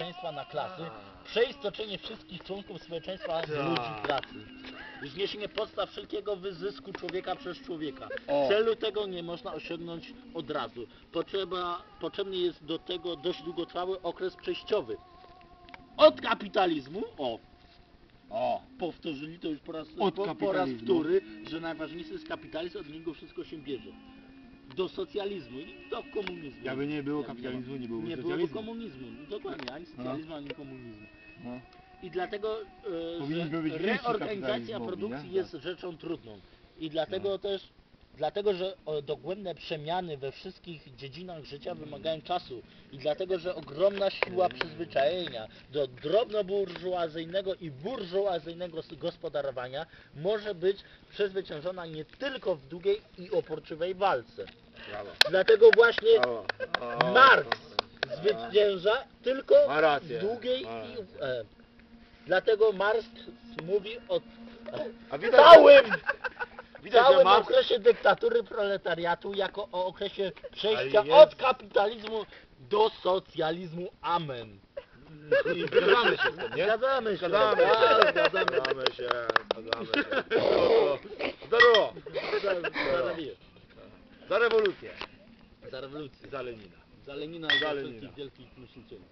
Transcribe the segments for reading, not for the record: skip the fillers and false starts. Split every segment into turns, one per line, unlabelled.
społeczeństwa na klasy, przeistoczenie wszystkich członków społeczeństwa z ludzi pracy, zniesienie podstaw wszelkiego wyzysku człowieka przez człowieka. Celu tego nie można osiągnąć od razu. Potrzebny jest do tego dość długotrwały okres przejściowy. Od kapitalizmu, powtórzyli to już po raz wtóry, że najważniejszy jest kapitalizm, od niego wszystko się bierze. Do socjalizmu i do komunizmu.
Jakby nie było kapitalizmu, nie byłoby socjalizmu.
byłoby komunizmu. Dokładnie, ani socjalizmu, ani komunizmu. I dlatego że reorganizacja produkcji jest rzeczą trudną. I dlatego też, że dogłębne przemiany we wszystkich dziedzinach życia wymagają czasu. I dlatego, że ogromna siła przyzwyczajenia do drobnoburżuazyjnego i burżuazyjnego gospodarowania może być przezwyciężona nie tylko w długiej i uporczywej walce. Dlatego właśnie Marks zwycięża tylko w długiej dlatego Marks mówi o całym okresie dyktatury proletariatu jako o okresie przejścia od kapitalizmu do socjalizmu. Amen.
I zgadzamy się z tym, nie?
Zgadzamy się.
Zdrowo! Za rewolucję!
Za rewolucję.
Za Lenina.
Za Lenina i za wszystkich wielkich myślicieli.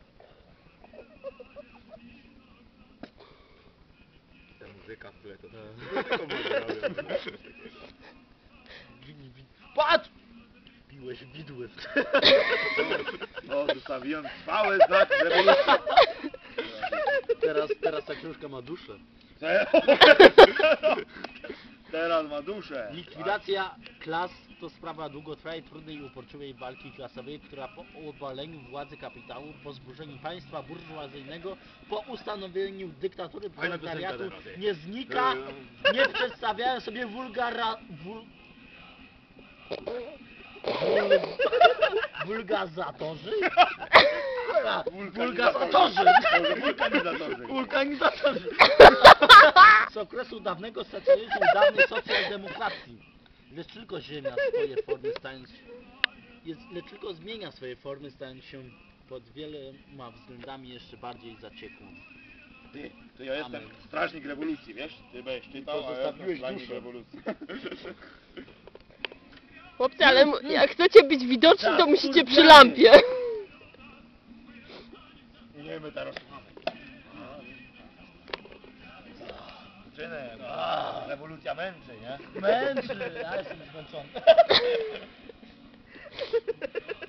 Ta muzyka w tle to
Patrz! Piłeś widły.
Zostawiłem trwały znak rewolucji.
Teraz ta książka ma duszę.
Teraz ma duszę.
Likwidacja klas to sprawa długotrwałej, trudnej i uporczywej walki klasowej, która po obaleniu władzy kapitału, po zburzeniu państwa burżuazyjnego, po ustanowieniu dyktatury proletariatu nie znika, nie przedstawiają sobie wulgaryzatorzy? Wulkanizatorzy z okresu dawnego socjalizmu, dawnej socjaldemokracji. Lecz tylko zmienia swoje formy, stając się pod wieloma względami jeszcze bardziej zaciekłą.
Ty, ja jestem strażnik rewolucji, wiesz? Ty będziesz czytał, a ja jestem strażnik rewolucji.
Chłopcy, ale jak chcecie być widoczni, to musicie przy lampie.
I nie my teraz mamy. Rewolucja męczy, nie?
Męczy, ja jestem zmęczony.